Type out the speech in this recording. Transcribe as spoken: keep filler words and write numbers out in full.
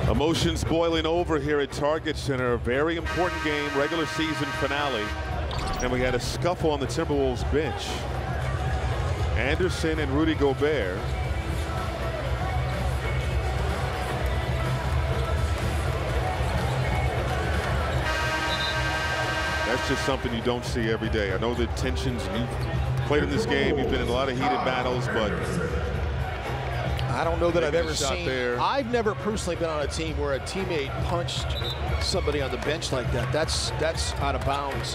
Emotions boiling over here at Target Center. A very important game, regular season finale. And we had a scuffle on the Timberwolves bench. Anderson and Rudy Gobert. That's just something you don't see every day. I know the tensions, you've played in this game, you've been in a lot of heated battles, but I don't know that I've ever seen. There. I've never personally been on a team where a teammate punched somebody on the bench like that. That's that's out of bounds.